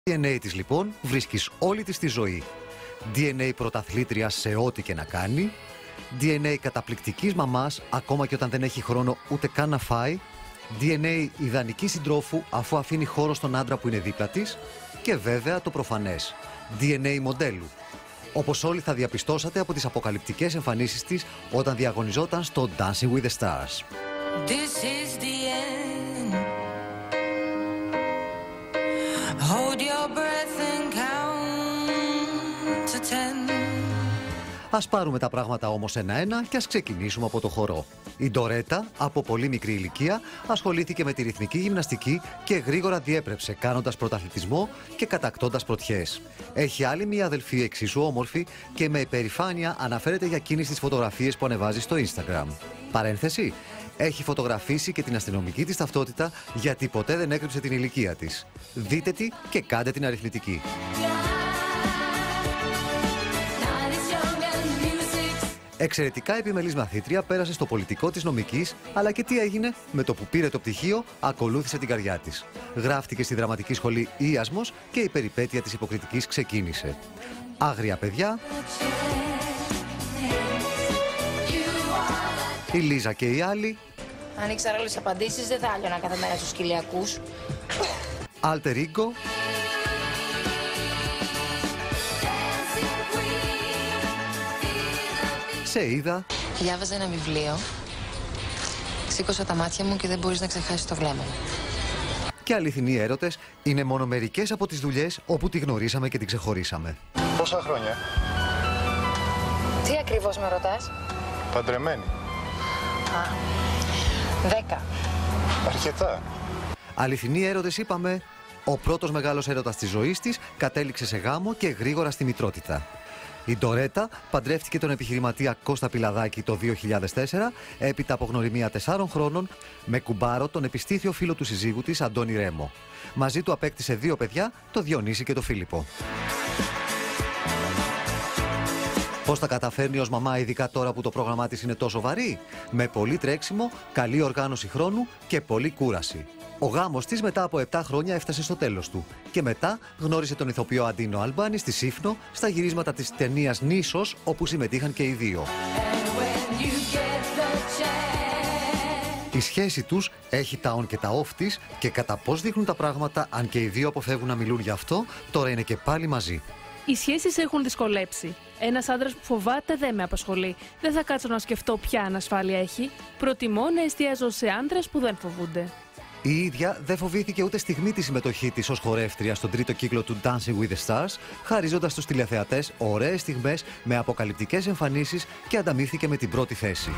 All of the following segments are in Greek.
DNA της λοιπόν βρίσκεις όλη της τη ζωή. DNA πρωταθλήτρια σε ό,τι και να κάνει. DNA καταπληκτικής μαμάς ακόμα και όταν δεν έχει χρόνο ούτε καν να φάει. DNA ιδανική συντρόφου αφού αφήνει χώρο στον άντρα που είναι δίπλα της. Και βέβαια το προφανές, DNA μοντέλου. Όπως όλοι θα διαπιστώσατε από τις αποκαλυπτικές εμφανίσεις της όταν διαγωνιζόταν στο Dancing with the Stars. This is the end. Hold your breath and count to 10. Ας πάρουμε τα πράγματα όμως ένα-ένα και ας ξεκινήσουμε από το χορό. Η Ντορέτα, από πολύ μικρή ηλικία, ασχολήθηκε με τη ρυθμική γυμναστική και γρήγορα διέπρεψε, κάνοντας πρωταθλητισμό και κατακτώντας πρωτιές. Έχει άλλη μία αδελφή εξίσου όμορφη και με υπερηφάνεια αναφέρεται για εκείνες τις φωτογραφίες που ανεβάζει στο Instagram. Παρένθεση, έχει φωτογραφίσει και την αστυνομική της ταυτότητα γιατί ποτέ δεν έκρυψε την ηλικία της. Δείτε τη και κάντε την αριθμητική. Εξαιρετικά επιμελής μαθήτρια, πέρασε στο πολιτικό της νομικής, αλλά και τι έγινε? Με το που πήρε το πτυχίο, ακολούθησε την καρδιά της. Γράφτηκε στη δραματική σχολή Ίασμος και η περιπέτεια της υποκριτικής ξεκίνησε. Άγρια παιδιά, η Λίζα και οι άλλοι. Αν ήξερα όλες τις απαντήσεις, δεν θα άλιωνα κάθε μέρα στους κοιλιακούς. Alter Ego. Σε είδα. Διάβαζα ένα βιβλίο, σήκωσα τα μάτια μου και δεν μπορείς να ξεχάσεις το βλέμμα μου. Και αληθινοί έρωτες είναι μόνο μερικές από τις δουλειές όπου τη γνωρίσαμε και την ξεχωρίσαμε. Πόσα χρόνια? Τι ακριβώς με ρωτάς? Παντρεμένη. 10. Αρκετά. Αληθινοί έρωτες είπαμε. Ο πρώτος μεγάλος έρωτας της ζωής της κατέληξε σε γάμο και γρήγορα στη μητρότητα. Η Ντορέτα παντρεύτηκε τον επιχειρηματία Κώστα Πιλαδάκη το 2004, έπειτα από γνωριμία 4 χρόνων, με κουμπάρο τον επιστήθιο φίλο του συζύγου της, Αντώνη Ρέμο. Μαζί του απέκτησε 2 παιδιά, το Διονύση και το Φίλιππο. Πώς τα καταφέρνει ως μαμά, ειδικά τώρα που το πρόγραμμά της είναι τόσο βαρύ? Με πολύ τρέξιμο, καλή οργάνωση χρόνου και πολλή κούραση. Ο γάμος της μετά από 7 χρόνια έφτασε στο τέλος του. Και μετά γνώρισε τον ηθοποιό Αντίνο Αλμπάνη στη Σύφνο στα γυρίσματα της ταινίας Νήσος, όπου συμμετείχαν και οι δύο. Η σχέση τους έχει τα on και τα off της και κατά πώς δείχνουν τα πράγματα, αν και οι δύο αποφεύγουν να μιλούν γι' αυτό, τώρα είναι και πάλι μαζί. Οι σχέσεις έχουν δυσκολέψει. Ένας άντρας που φοβάται δεν με απασχολεί. Δεν θα κάτσω να σκεφτώ ποια ανασφάλεια έχει. Προτιμώ να εστιάζω σε άντρες που δεν φοβούνται. Η ίδια δεν φοβήθηκε ούτε στιγμή τη συμμετοχή της ως χορεύτρια στον τρίτο κύκλο του Dancing with the Stars, χαρίζοντας στους τηλεθεατές ωραίες στιγμές με αποκαλυπτικές εμφανίσεις και ανταμείφθηκε με την πρώτη θέση.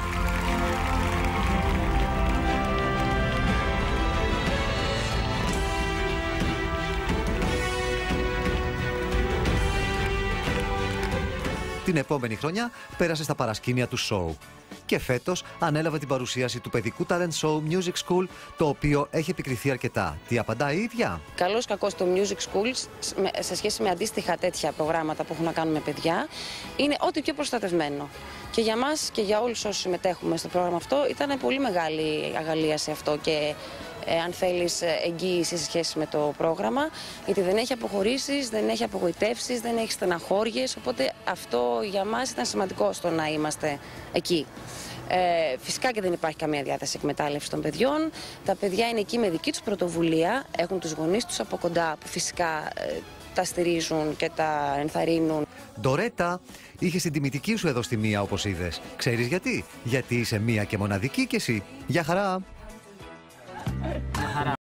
Την επόμενη χρονιά πέρασε στα παρασκήνια του σοου. Και φέτος ανέλαβε την παρουσίαση του παιδικού talent show Music School, το οποίο έχει επικριθεί αρκετά. Τι απαντά η ίδια? Καλώς κακώς το Music Schools, σε σχέση με αντίστοιχα τέτοια προγράμματα που έχουν να κάνουν με παιδιά, είναι ό,τι πιο προστατευμένο. Και για μας και για όλους όσους συμμετέχουμε στο πρόγραμμα αυτό, ήταν πολύ μεγάλη αγαλία σε αυτό και αν θέλεις εγγύηση σε σχέση με το πρόγραμμα, γιατί δεν έχει αποχωρήσεις, δεν έχει απογοητεύσεις, δεν έχει στεναχώριες, οπότε αυτό για μας ήταν σημαντικό στο να είμαστε εκεί. Φυσικά και δεν υπάρχει καμία διάθεση εκμετάλλευση των παιδιών. Τα παιδιά είναι εκεί με δική τους πρωτοβουλία, έχουν τους γονείς τους από κοντά που φυσικά τα στηρίζουν και τα ενθαρρύνουν. Ντορέτα, είχες την τιμητική σου εδώ στη μία όπως είδες. Ξέρεις γιατί? Γιατί είσαι μία και μοναδική κι εσύ. Γεια χαρά!